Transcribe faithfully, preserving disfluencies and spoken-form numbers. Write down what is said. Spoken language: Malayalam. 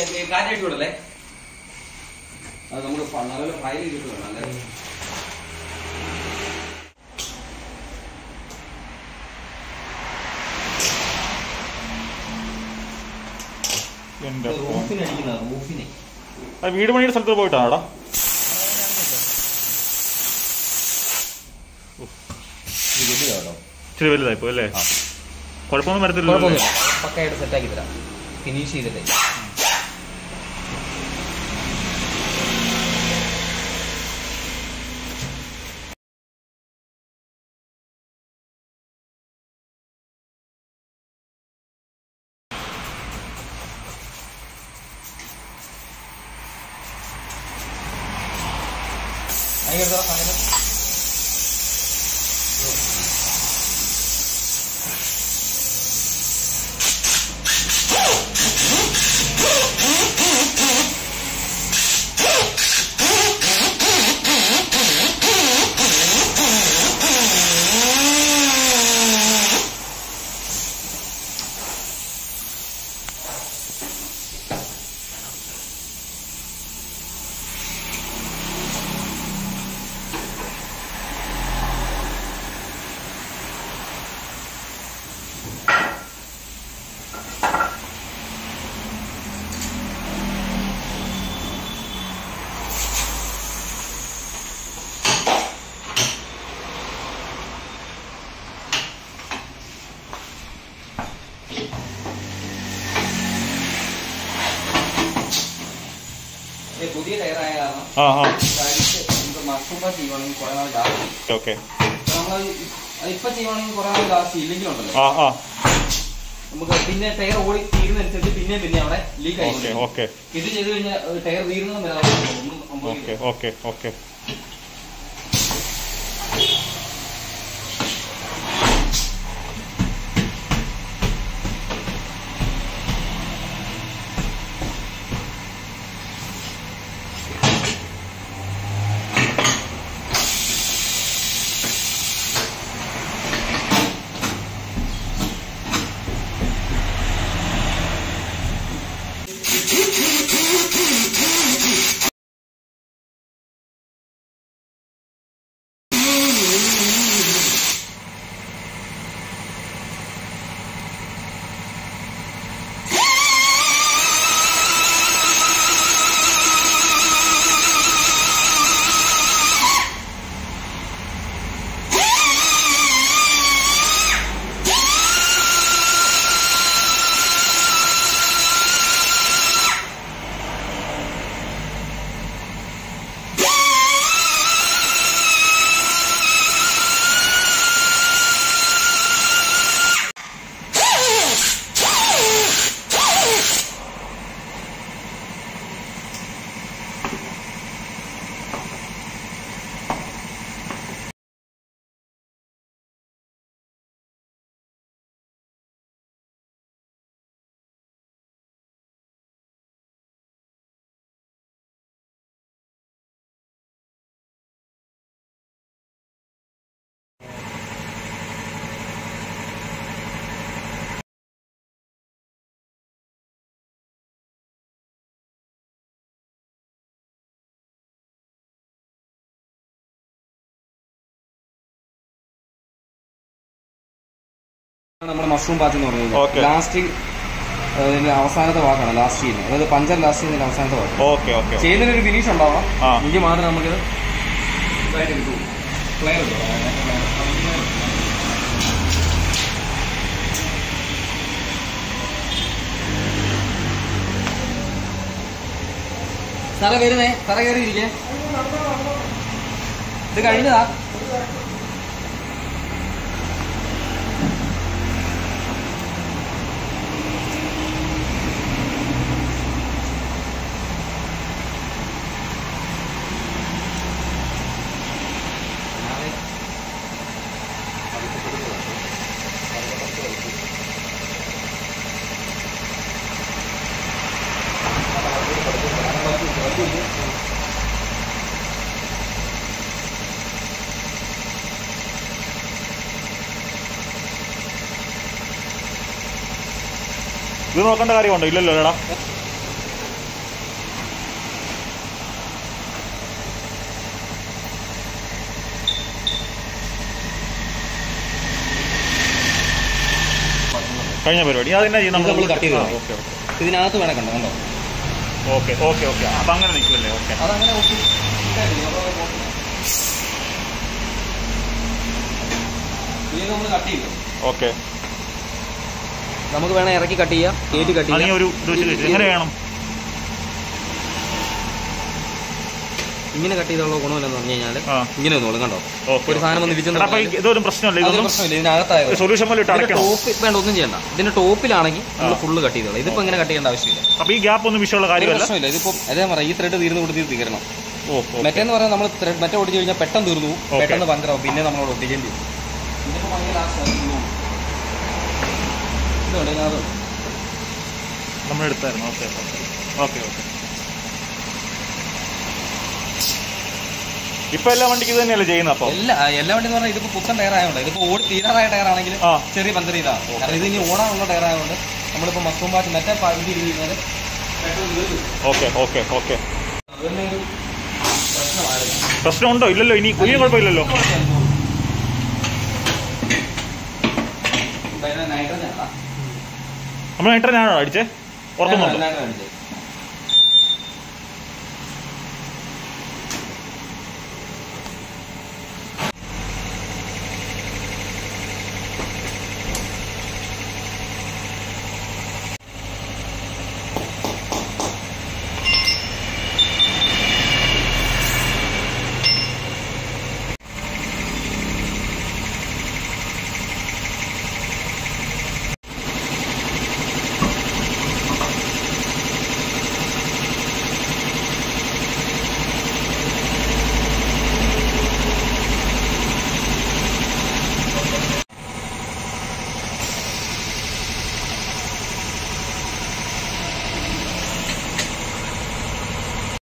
കാറ്റായിട്ട് വിടല്ലേ, അത് നമ്മള് നല്ലപോലെ ഫ്രൈ ചെയ്തിട്ട് വേണം അല്ലേ. വീട് പണിയുടെ സ്ഥലത്ത് പോയിട്ടാണോടാ? ഇച്ചിരി വലുതായിപ്പോ അല്ലേ? കുഴപ്പമൊന്നും വരത്തില്ല, പക്കയായിട്ട് സെറ്റാക്കി തരാം, ഫിനിഷ് ചെയ്തിട്ടേ. പുതിയ ടയറായ കാരണം മഷ്റൂം ചെയ്യുവാണെങ്കിൽ കുറെ നാൾ ലാസ്റ്റ്. ഓക്കെ, നമ്മൾ ഇപ്പൊ ചെയ്യുവാണെങ്കിൽ കുറെ നാൾ ലാസ്റ്റ് ഇല്ലെങ്കിൽ ഉണ്ടല്ലോ നമുക്ക് പിന്നെ ടയർ ഓടി തീരുന്നതനുസരിച്ച് പിന്നെ പിന്നെ അവിടെ ലീക്ക് ആയി. ഇത് ചെയ്ത് കഴിഞ്ഞാൽ ടയർ തീരുന്നതും വരാതെ. നമ്മുടെ മഷ്റൂം പാച്ച് എന്ന് പറയുന്നത് ലാസ്റ്റ് അവസാനത്തെ വാക്കാണ് ലാസ്റ്റ് ചെയ്യുന്നത്, അതായത് പഞ്ചർ ലാസ്റ്റ് ചെയ്യുന്നതിന്റെ അവസാനത്തെ വാക്ക്. ചെയ്യുന്നതിന് ഒരു ഫിനിഷ് ഉണ്ടാവണം, എങ്കിൽ മാത്രമേ നമുക്ക് സാറേ വരുന്നേ, സാറേ കയറിയിരിക്കേ, ഇത് കഴിഞ്ഞതാ. ഇത് നോക്കേണ്ട കാര്യമുണ്ടോ? ഇല്ലല്ലോ എടാ. കഴിഞ്ഞ പരിപാടി അതെന്നാ നമ്മൾ കട്ട് ചെയ്ത് ഓക്കെ ഓക്കെ ഇതിനകത്ത് വേണം കണ്ടോ കണ്ടോ ഓക്കെ ഓക്കെ ഓക്കെ അപ്പം അങ്ങനെ നിൽക്കുമല്ലേ ഓക്കെ അതങ്ങനെ ഇത് നമ്മൾ കട്ട് ചെയ്തു ഓക്കെ നമുക്ക് വേണം ഇറക്കി കട്ട് ചെയ്യാം കേറ്റി കട്ട് ചെയ്യാം ഒരു എങ്ങനെ വേണം ഇങ്ങനെ കട്ട് ചെയ്തുള്ള ഗുണമില്ലെന്ന് പറഞ്ഞു കഴിഞ്ഞാൽ ഇങ്ങനെ ഒന്നോളും കണ്ടോ ഒരു സാധനം വന്ന് ഇതൊരു പ്രശ്നമല്ല ഇതിനകത്തായ സൊല്യൂഷൻ ടോപ്പ് വേണ്ട ഒന്നും ചെയ്യണ്ട ഇതിന്റെ ടോപ്പിലാണെങ്കിൽ നമ്മൾ ഫുള്ള് കട്ട് ചെയ്തോളാം ഇതിപ്പോ ഇങ്ങനെ കട്ട് ചെയ്യേണ്ട ആവശ്യമില്ല അപ്പൊ ഈ ഗ്യാപ്പ് ഒന്നും വിഷയമുള്ള കാര്യമല്ല പ്രശ്നമില്ല ഇതിപ്പോ അതേ പറയാം ഈ ത്രെഡ് തീർന്ന് കൊടുത്ത് തീരണം മറ്റേന്ന് പറയാൻ നമ്മൾ ത്രെഡ് മറ്റേ ഓടിച്ചു കഴിഞ്ഞാൽ പെട്ടെന്ന് തീർന്നു പെട്ടെന്ന് പങ്കരാവും പിന്നെ നമ്മളോട് ഒട്ടിക്കേണ്ടി വരും ഇതിപ്പോ ഭയങ്കര നമ്മൾ എടുത്തായിരുന്നു ഓക്കെ ഓക്കെ ഓക്കെ ഇപ്പൊ എല്ലാ വണ്ടിക്ക് ഇത് തന്നെയല്ലേ ചെയ്യുന്നത് അപ്പൊ എല്ലാ എല്ലാ വണ്ടി എന്ന് പറഞ്ഞാൽ ഇതിപ്പോ പുത്തൻ ടയർ ആയതുകൊണ്ട് ഇതിപ്പോ ഓടി തീരാറായ ടയർ ആണെങ്കിൽ ചെറിയ പഞ്ചർ ഇതാണ് കാരണം ഇത് ഇനി ഓടാനുള്ള ടയർ ആയതുകൊണ്ട് നമ്മളിപ്പോ മസ്തും പാറ്റ് മറ്റേ ഇത് കഴിഞ്ഞാൽ ഓക്കെ ഓക്കെ ഓക്കെ പ്രശ്നമുണ്ടോ ഇല്ലല്ലോ ഇനി കുഞ്ഞു കുഴപ്പമില്ലല്ലോ നമ്മൾ നൈട്രജനാണോ അടിച്ചേ ഓർക്കുന്നുണ്ടോ